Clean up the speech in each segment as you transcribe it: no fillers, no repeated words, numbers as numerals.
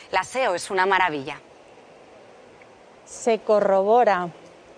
La SEO es una maravilla. Se corrobora,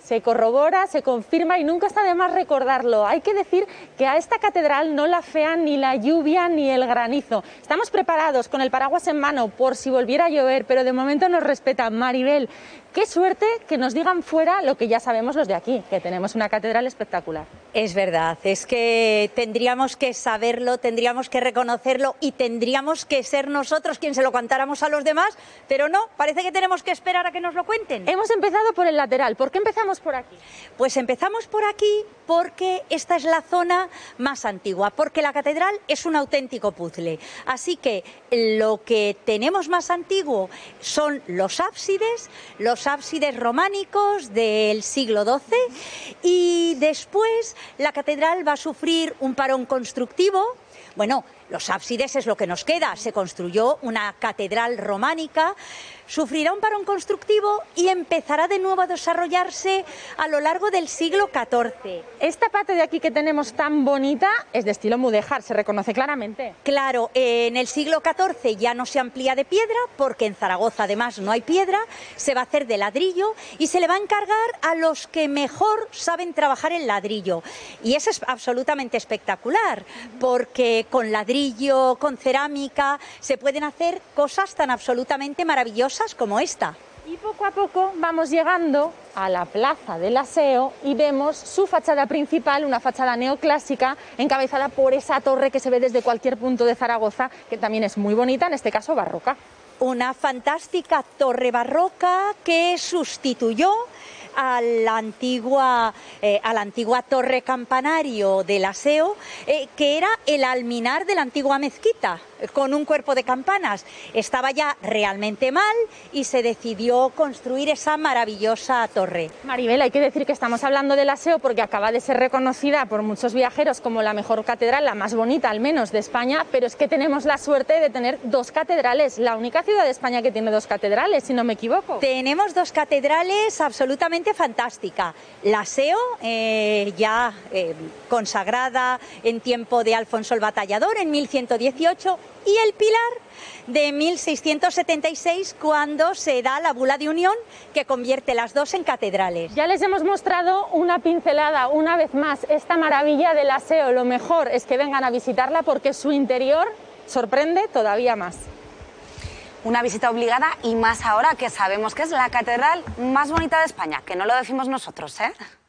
se confirma y nunca está de más recordarlo. Hay que decir que a esta catedral no la afean ni la lluvia ni el granizo. Estamos preparados con el paraguas en mano por si volviera a llover, pero de momento nos respeta. Maribel, qué suerte que nos digan fuera lo que ya sabemos los de aquí, que tenemos una catedral espectacular. Es verdad, es que tendríamos que saberlo, tendríamos que reconocerlo y tendríamos que ser nosotros quien se lo contáramos a los demás, pero no, parece que tenemos que esperar a que nos lo cuenten. Hemos empezado por el lateral. ¿Por qué empezamos por aquí? Pues empezamos por aquí porque esta es la zona más antigua, porque la catedral es un auténtico puzzle. Así que lo que tenemos más antiguo son los ábsides románicos del siglo XII y después la catedral va a sufrir un parón constructivo. Bueno, los ábsides es lo que nos queda, se construyó una catedral románica, sufrirá un parón constructivo y empezará de nuevo a desarrollarse a lo largo del siglo XIV. Esta parte de aquí que tenemos tan bonita es de estilo mudéjar, se reconoce claramente. Claro, en el siglo XIV ya no se amplía de piedra, porque en Zaragoza además no hay piedra, se va a hacer de ladrillo y se le va a encargar a los que mejor saben trabajar el ladrillo. Y eso es absolutamente espectacular, porque con ladrillo, con cerámica, se pueden hacer cosas tan absolutamente maravillosas como esta. Y poco a poco vamos llegando a la plaza del Aseo y vemos su fachada principal, una fachada neoclásica encabezada por esa torre que se ve desde cualquier punto de Zaragoza, que también es muy bonita, en este caso barroca. Una fantástica torre barroca que sustituyó a la antigua torre campanario del Aseo, que era el alminar de la antigua mezquita, con un cuerpo de campanas. Estaba ya realmente mal y se decidió construir esa maravillosa torre. Maribel, hay que decir que estamos hablando del Aseo porque acaba de ser reconocida por muchos viajeros como la mejor catedral, la más bonita al menos de España, pero es que tenemos la suerte de tener dos catedrales, la única ciudad de España que tiene dos catedrales, si no me equivoco. Tenemos dos catedrales absolutamente fantásticas. La Aseo, ya consagrada en tiempo de Alfonso el Batallador en 1118, y el Pilar de 1676, cuando se da la bula de unión que convierte las dos en catedrales. Ya les hemos mostrado una pincelada, una vez más, esta maravilla del Aseo. Lo mejor es que vengan a visitarla porque su interior sorprende todavía más. Una visita obligada y más ahora que sabemos que es la catedral más bonita de España, que no lo decimos nosotros, ¿eh?